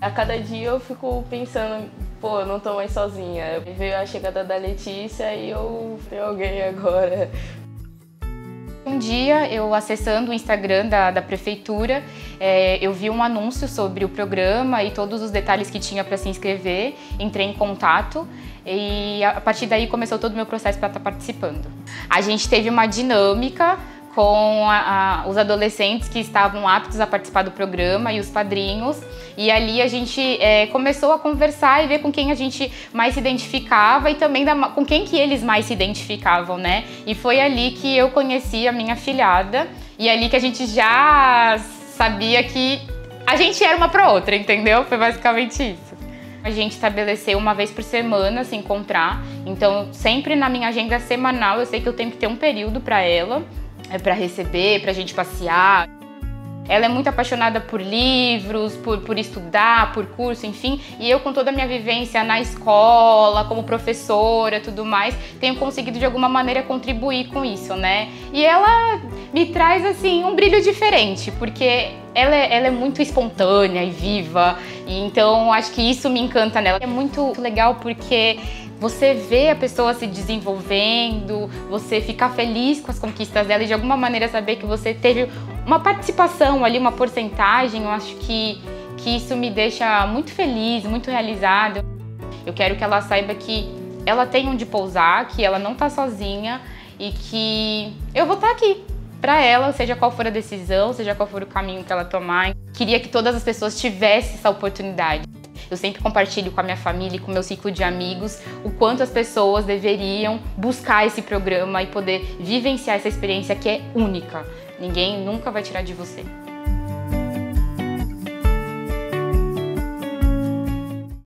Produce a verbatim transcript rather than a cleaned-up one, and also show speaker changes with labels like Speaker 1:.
Speaker 1: A cada dia eu fico pensando, pô, eu não tô mais sozinha. Veio a chegada da Letícia e eu tenho alguém agora.
Speaker 2: Um dia, eu acessando o Instagram da, da prefeitura, é, eu vi um anúncio sobre o programa e todos os detalhes que tinha para se inscrever, entrei em contato e a partir daí começou todo o meu processo para estar participando. A gente teve uma dinâmica com a, a, os adolescentes que estavam aptos a participar do programa e os padrinhos, e ali a gente é, começou a conversar e ver com quem a gente mais se identificava e também da, com quem que eles mais se identificavam, né? E foi ali que eu conheci a minha afilhada e ali que a gente já sabia que a gente era uma para outra, entendeu? Foi basicamente isso. A gente estabeleceu uma vez por semana se encontrar, então sempre na minha agenda semanal eu sei que eu tenho que ter um período para ela, é para receber, pra gente passear. Ela é muito apaixonada por livros, por, por estudar, por curso, enfim. E eu, com toda a minha vivência na escola, como professora, tudo mais, tenho conseguido de alguma maneira contribuir com isso, né? E ela me traz, assim, um brilho diferente, porque ela é, ela é muito espontânea e viva. E então, acho que isso me encanta nela. É muito legal porque você vê a pessoa se desenvolvendo, você ficar feliz com as conquistas dela e de alguma maneira saber que você teve uma participação ali, uma porcentagem, eu acho que, que isso me deixa muito feliz, muito realizada. Eu quero que ela saiba que ela tem onde pousar, que ela não tá sozinha e que eu vou estar aqui para ela, seja qual for a decisão, seja qual for o caminho que ela tomar. Queria que todas as pessoas tivessem essa oportunidade. Eu sempre compartilho com a minha família e com o meu ciclo de amigos o quanto as pessoas deveriam buscar esse programa e poder vivenciar essa experiência que é única. Ninguém nunca vai tirar de você.